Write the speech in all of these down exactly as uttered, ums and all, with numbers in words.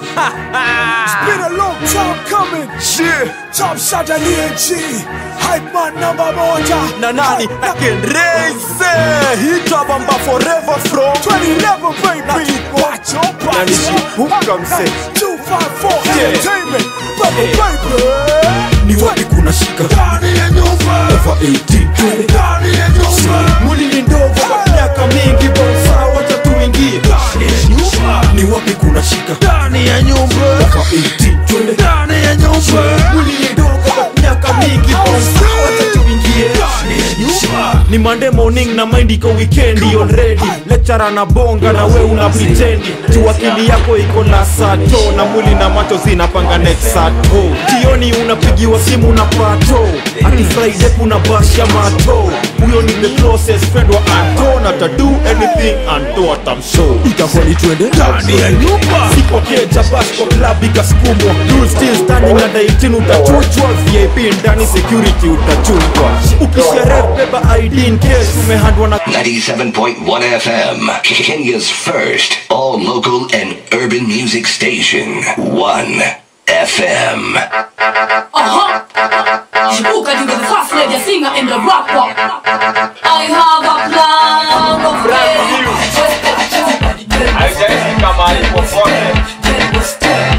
It's been a long time coming. Shit. Top shot at D N G. Hype man number moja. Na nani na KenRazy. Hit up amba forever from twenty eleven baby. Watch your na nishipuka mse. two five four entertainment. Baby baby. Ni wapi kuna shika Ndani ya nyumba. over eighteen. Ndani ya nyumba. Mwili ni ndogo kwa miaka mingi bonsa wacha tuingie. Ni wapi kuna shika Ndani ya nyumba. over eighteen. Ndani ya nyumba. Mwili ni ndogo kwa miaka mingi bonsa wacha tuingie. Ni Monday morning na mind iko weekendi already. Lecturer na bonga na we una pretendi. Tu akili yako iko na sato na mwili na macho zinapanga next sato. Jioni unapigiwa simu na pato. Ati Friday kuna bash ya mato. Huyo ni the closest friend wa Anto na ta do anything Anto atamshow. Itakuwa ni twende Ndani ya nyumba. Sipo keja bash kwa club ikasukumwa. You still standing at eighteen utachujwa. V I P ndani security utachungwa. Ukisherehe beba I D in case umehandwa na ninety-seven point one F M, Kenya's first all local and urban music station. one F M. Uh-huh. Shibuka to the fast lady singer and the rapper. I have a plan of I just come out for fun. Get wasted.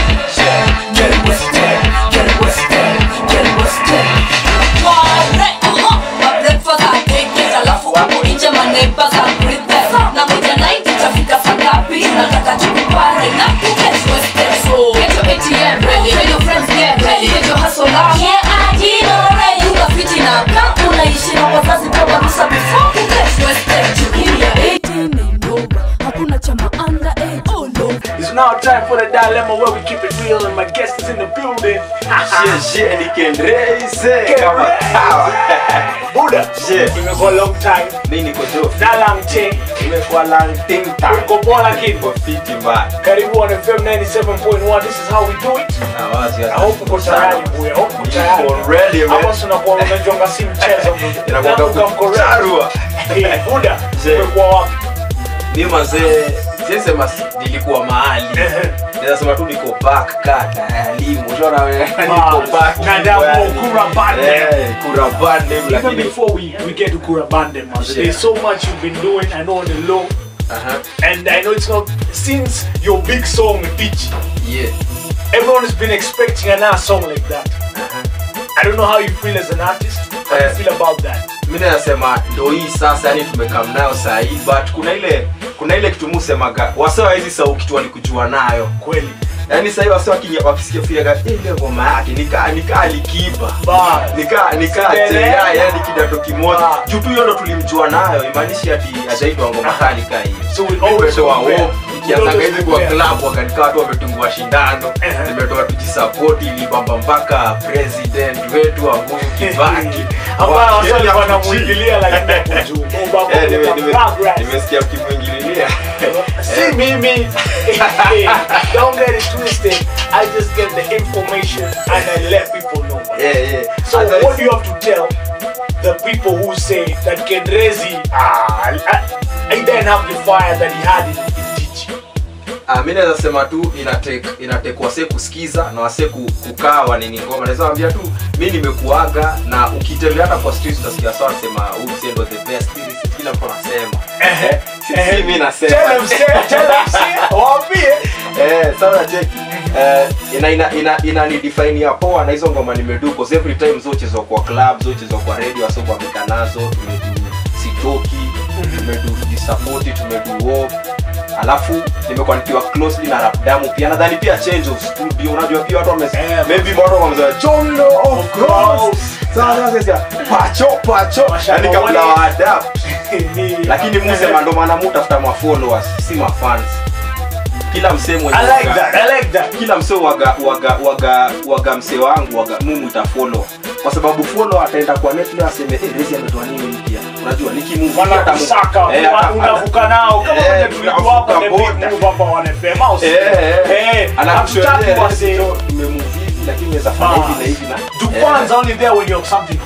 Get wasted. Get wasted. Get wasted. Uh-huh. My breakfast I take it. Alafu hapo nje maneighbors are prepared. Na moja night itafika saa ngapi? Nataka tukupare na get wasted. So get your A T M ready. Get your friends get ready. Get your hustle out. Yeah, I did already. You got fifty now. Kama unaishi na wazazi kwa kabisa before you get wasted. Jukiria eighteen no. Hakuna chama under age. Oh no. It's now time for the dilemma where we keep it real and my guest is in the building. shit shit ni KenRazy kama kawa. Buddha. Shit. Imekuwa long time. Mimi niko tu. Na long thing. Imekuwa long thing time. Uko poa kid. Kwa fiti mbaya. Karibu on F M ninety-seven point one. This is how we do it. Na wazi I hope uko tayari boy. I hope uko tayari. Already man. Hapo tunakuwa unajonga si mchezo. Inakuwa kucharua. Eh, Buddha. Shit. Umekuwa wapi? Mimi mazee sisema nilikuwa mahali. Naweza sema tu niko back kata elimu. Unaona wewe niko back. Na damu KURA BURNDEM. Eh, KURA BURNDEM Even lakini before we we get to KURA BURNDEM, there's so much you've been doing. I know on the low. Uh-huh. And I know it's not since your big song Pitch. Yeah. Everyone has been expecting another song like that. Uh-huh. I don't know how you feel as an artist. How do you feel about that? Mimi nasema ndio hii sasa yani tumekam nayo saa hii but kuna ile kuna ile kitu musemaga wasewa hizi sau kitu walikujua nayo Kweli. yani sasa hivi wasewa kinya wakisikia fiaga ile ngoma yake nika nika alikiba Ba. nika nika tena yani kidato kimoja juu tu hiyo ndo tulimjua nayo imaanishi ati ajaitwa ngoma kali kai hiyo. So we always wa compare. wao ikianza hizi kwa club wakanikaa watu wametungua shindano nimetoa tujisupport ili bamba mpaka president wetu wa Mungu Kibaki Hapa wasali wanamuingilia lakini kujua. Nimesikia mkimuingililia. See mimi. Don't get it twisted. I just get the information and I let people know. Yeah, yeah. So what do you have to tell the people who say that KenRazy ah ain't an amplifier that he had in, in teaching? Ah, mimi naweza sema tu ina take ina take wase kusikiza na wase kukaa wanini ngoma. Naweza waambia tu mimi nimekuaga na ukitembea hata kwa street utasikia sawa sema huu si ndo the best lyricist kila mtu anasema. Eh si mimi nasema. Tell them say tell them say waambie. Eh sawa check. Eh ina ina ina, ina ni define ya poa na hizo ngoma nimedu cause every time zote zo kwa club zote zo kwa radio aso kwa mikanazo tumedu sitoki tumedu support tumedu hope. Alafu nimekuwa nikiwa closely na rap damu pia nadhani pia change of studio unajua pia watu wame maybe bado wameza John of course sasa sasa pacho pacho yani kabla wa adapt lakini msema ndo maana mtafuta ma followers si ma fans kila msemo I like that I like that kila msemo waga waga waga waga mse wangu waga mumu utafollow kwa sababu follow ataenda kwa net na aseme eh Razy ametoa nini mpya unajua nikimove hata msaka unavuka nao kama vile tulikuwa hapa the big move hapa wanapema au eh anakushotea wase tumemove lakini unaweza fanya hivi na hivi na Japan's only there when you have something hot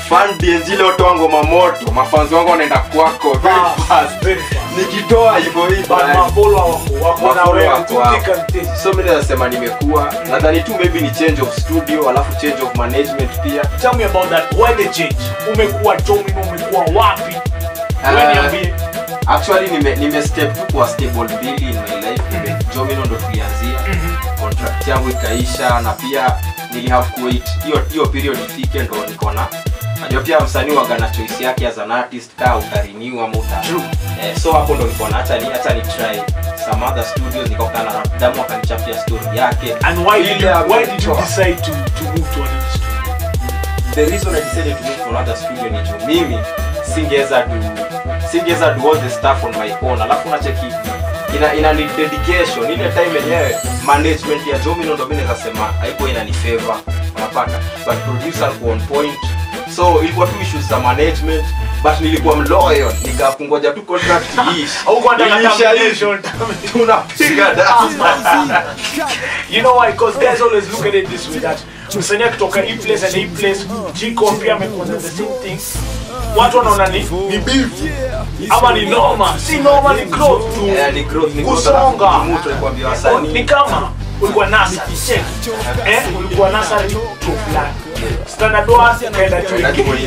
Man D N G leo toa ngoma moto, mafanzi wangu wanaenda kwako very fast. Very fast. Nikitoa hivyo hivyo. But mafolo wako wako na wewe tu. So mimi nasema nimekuwa nadhani tu maybe ni change of studio alafu change of management pia. Tell me about that. Why the change? Umekuwa domino, umekuwa wapi? When you be actually nime nime step tu kwa stable billy in my life. Nime domino ndo tulianzia. Contract yangu ikaisha na pia nili have to wait hiyo hiyo period ifike ndo nikaona najua pia msanii waga na choice yake as an artist ka utarenew ama uta eh, so hapo ndo nikaona acha ni acha ni try some other studios nikakutana na Damu akanichapia story yake. And why did you, why did you decide to to move to another studio? The reason I decided to move to another studio ni juu mimi singeweza do singeweza do all the stuff on my own. Alafu nacheki ina ina need dedication ile time yenyewe management ya Domino ndo mimi nasema haiko ina ni favor unapata but producer kwa on point so ilikuwa tu issues za management but nilikuwa mloyo nikakungoja tu contract hii au kwa termination tunapiga dance. You know why? Because guys always look at it this way that msanii kutoka hii place and hii place G-Con pia amekuwa the same thing. Watu wanaona ni ni beef ama ni noma, si noma, ni growth tu. Yeah, ni growth, ni kusonga. Mtu alikwambia wasanii ni kama ulikuwa nasa check eh ulikuwa nasa to plan standard one kaenda to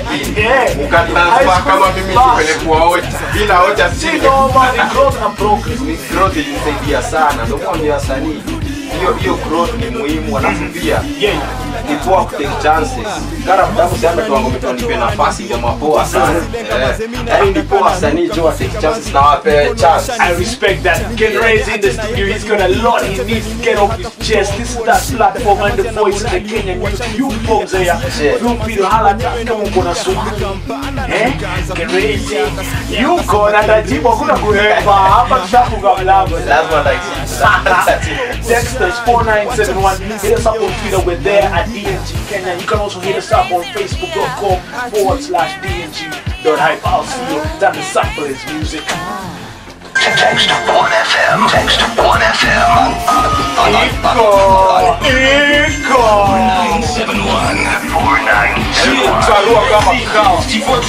eh ukatransfer kama mimi nipelekwa hoja bila hoja si noma, ni growth na progress. Ni growth ilisaidia sana ndio mwambia wasanii hiyo hiyo growth ni muhimu alafu pia yeah ni poa ku take chances. Kara mtamu sana tuango mtonipe nafasi ya mapoa sana. Yaani ni poa wasanii jo take chances na wape chance. I respect that. KenRazy in the studio, he's got a lot he needs to get off his chest. This is that platform and the voice of the Kenyan music. You folks here, you feel hala kama uko na swali. Eh? KenRazy, you gonna tajibu kuna kuhepa hapa tushafunga mlango. Lazima tajibu. Text us four nine seven one. Hit us up on Twitter, we're there at D N G Kenya. You can also hit us up on facebook dot com forward slash D N G dot hype. I'll see you. That is sample his music. Text one F M. Text one F M. Iko! Iko! nine seven one four nine seven one. Tuarua kama kao.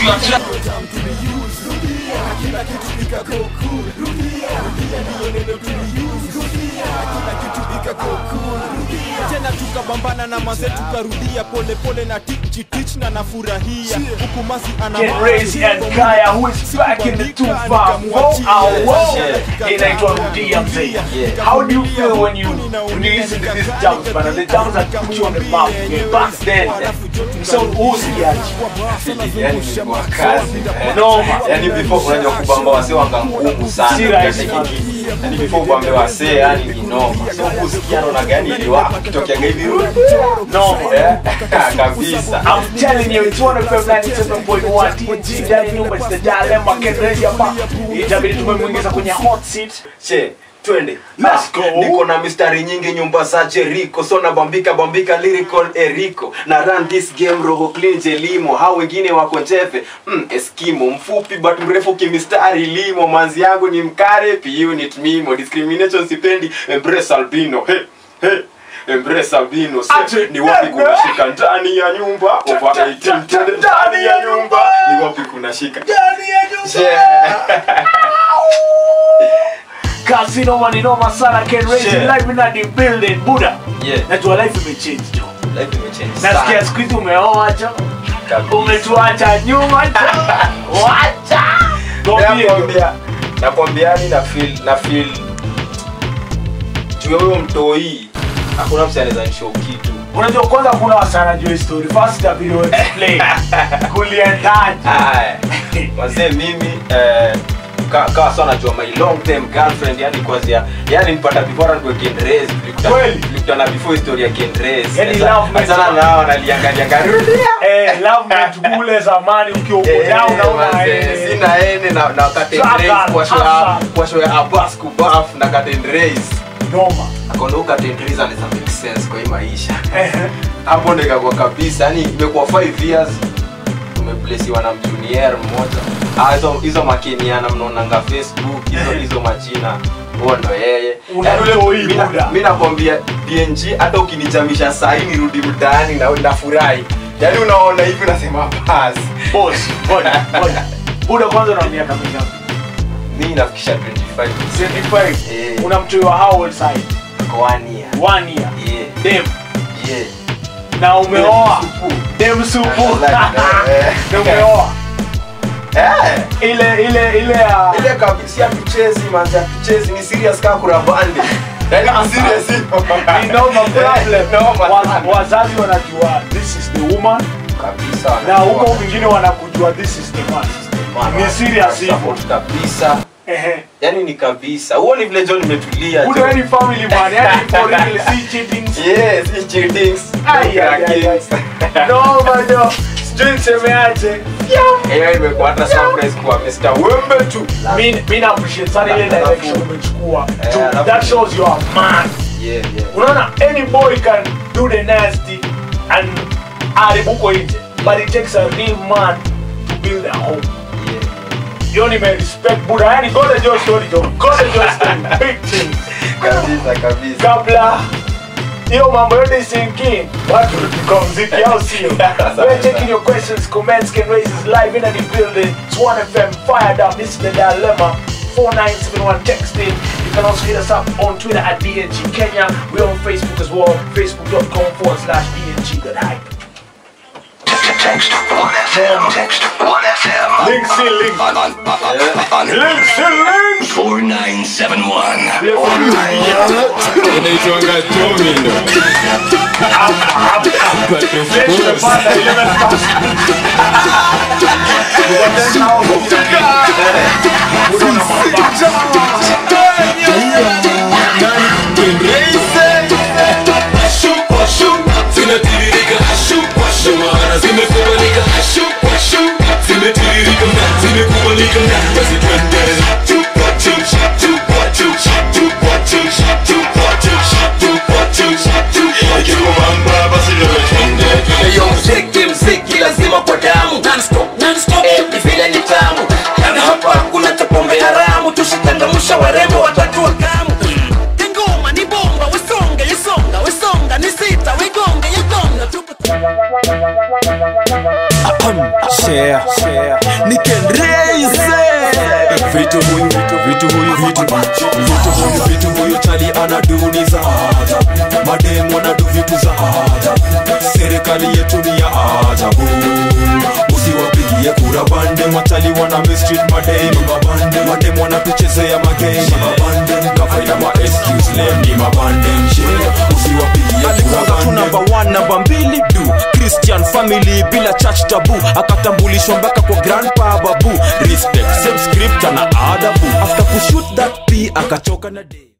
tena tukabambana na maze tukarudia pole pole na tich tich na nafurahia huku masi ana KenRazy and Kaya, who is back in the two farm. Whoa, oh, whoa. Inaitwa Rudia mzee. How do you feel when you when you listen to these jams, man? The jams that put you on the map. Back then, so usiachi. Yani ni kwa kazi. No man. Yani before unajua kubamba wase wanga ngumu sana. Si rahisi. Yani before kubamba wase yani ni noma. So kusikia na gani ili wapi kitokea hivi No man. Kabisa. I'm telling you, it's one of them ninety-seven point one T N G. Ndani nyumba it's the dilemma. KenRazy hapa. Itabidi tumemwingiza kwenye hot seat. Che, twende. Let's go. Niko na mistari nyingi nyumba za Jericho. So na bambika bambika lyrical Eriko. Na run this game roho clean jelimo. Hao wengine wako njefe. Mm, Eskimo. Mfupi but mrefu kimistari limo. Manzi yangu ni mkare. P unit mimo. Discrimination sipendi. Embrace albino. Hey, hey. Embrace albino. Ni wapi kuna shika ndani ya nyumba. Over eighteen ndani ya nyumba. Ni wapi kuna shika ndani ya nyumba. Casino money no masana KenRazy live in the building Buddha. Yeah. Na tu life imechange jo. Life imechange. Nasikia siku hizi umeoa jo. Umetuacha nyuma jo. Wacha. Nakwambia, nakwambia ni na feel na feel tuwe huyo mtoi. Hakuna mtu anaweza nishow kitu. Unajua kwanza kuna wasana jo story. First the video explain. Kuliendaje? Haya. Wazee mimi eh kawa sana najua my long term girlfriend yani kwanza yani nipata before kwa KenRazy tulikutana before story ya KenRazy yani love me sana nao analiangalia ngarudia eh love me tukule zamani ukiwa uko down na una sina ene na na KenRazy kwa show kwa show ya Abbas kubaf na KenRazy noma akondoka KenRazy anaweza make sense kwa hii maisha hapo ndeka kwa kabisa yani imekuwa five years tumeplacewa na junior mmoja. Ah hizo hizo makiniana mnaonanga Facebook hizo hizo majina huo ndo yeye. Mimi nakwambia D N G hata ukinijamisha saa hii nirudi mtaani na nafurahi. Yaani unaona hivi unasema pass. Boss, bwana, bwana. Buda kwanza una miaka mingapi? Mimi nafikisha twenty-five. twenty-five. Eh. Unamtoa how old side? One year. One year. Yeah. Dem. Yeah. Na umeoa. Dem supu. Na umeoa. Eh. Ile ile ile ya Ile kabisa tuchezi manza tuchezi ni serious kama KURA Burndem. Yaani ni serious hiyo. ni no problem. No Wa- Wazazi wanajua this is the woman. Kabisa. Na huko wengine wanakujua this is the man. Ni serious hivyo. Kabisa. Ehe. Yaani ni kabisa. Huo ni vile John nimetulia. Buda any family man, yani for real see cheating. Yes, it's cheatings. Ay, ay, ay, ay. No bado. Sijui nisemeaje. Eh, imekuwa hata surprise kwa Mister Wembe tu. Mimi mimi appreciate sana ile direction umechukua. Eh, So, alafu- that shows you are a man. Yeah, yeah. Unaona any boy can do the nasty and aribuko nje. But it takes a real man to build a home. Yeah. You only may respect Buddha. Yani go to your story, John. Go to your story. Big things. Kabisa kabisa. Kabla hiyo mambo yote sinking, watu tukao mziki au sio? We're taking your questions, comments, KenRazy is live in the building. It's one F M fired up. This is the dilemma. four nine seven one text in. You can also hit us up on Twitter at D N G Kenya. We're on Facebook as well. Facebook.com forward slash DNG.hype. Text one F M. Text one F M. Links in link. On, on, on, on, Links in link. four nine seven one. Inaitwanga Tomino. Let's go find the eleven thousand. Mziki mziki lazima kwa damu non-stop, non-stop, eh, ni vile ni tamu. Na hapa kuna chapombe haramu, tushichangamsha warembo watatu wa kamu. Ngoma ni bomba, wesonga, yesonga, wesonga, ni sita, wegonga, yegonga, tupo Share, share. Ni KenRazy. Vitu huyu, vitu vitu huyu, vitu vitu huyu, vitu huyu chali anaduni za ajabu. Mademu wanadu vitu za ajabu. Serikali yetu ni ya ajabu. Usiwapigie KURA Burndem, watali wana mistreat mademu. Mabandem, mademu wanatuchezea magame. Mabandem, kafaida ma excuse lame ni mabandem. Usiwapigie KURA Burndem. Number one, number mbili do Christian family bila church tabu. Akatambulishwa mpaka kwa grandpa babu. Respect, same script na adabu. After kushoot that P akachoka na day.